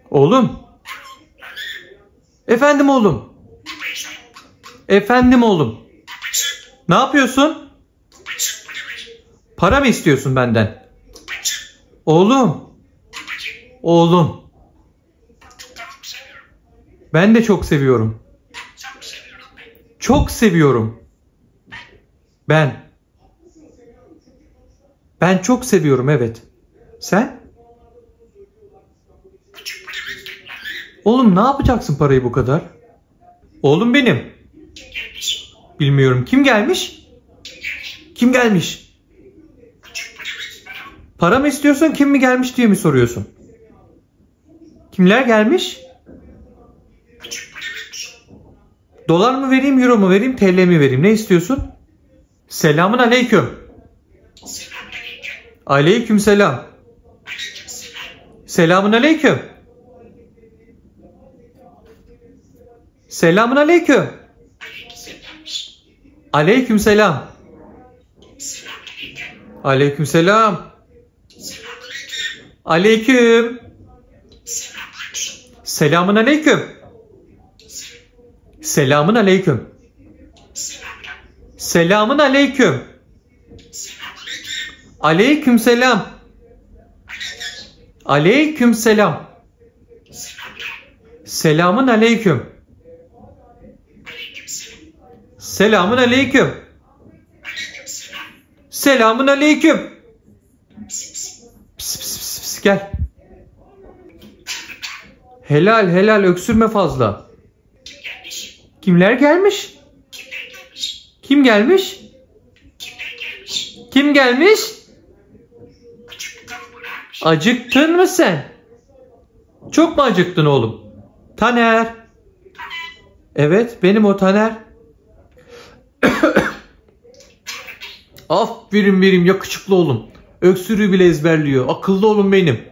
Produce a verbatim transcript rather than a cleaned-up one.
Oğlum. Efendim oğlum. Efendim oğlum. Ne yapıyorsun? Para mı istiyorsun benden? Oğlum. Oğlum. Ben de çok seviyorum. Çok seviyorum. Ben. Ben çok seviyorum, evet. Sen? Oğlum ne yapacaksın parayı bu kadar? Oğlum benim. Bilmiyorum. Kim gelmiş? Kim gelmiş? Para mı istiyorsun, kim mi gelmiş diye mi soruyorsun? Kimler gelmiş? Dolar mı vereyim, euro mu vereyim, T L mi vereyim? Ne istiyorsun? Selamun aleyküm. Aleyküm selam. Selamun aleyküm. Selamun aleyküm. Aleyküm selam. Aleyküm selam. Aleyküm. Selamun aleyküm. Selamun aleyküm. Selamun aleyküm. Aleyküm selam. Aleyküm selam. Selamun aleyküm. Selamun aleyküm. Selamun aleyküm. Pis pis pis pis gel. Helal helal, öksürme fazla. Kimler gelmiş? Kim gelmiş? Kim gelmiş? Acıktın mı sen? Çok mu acıktın oğlum? Taner. Evet, benim o Taner. Aferin benim yakışıklı oğlum. Öksürüğü bile ezberliyor. Akıllı oğlum benim.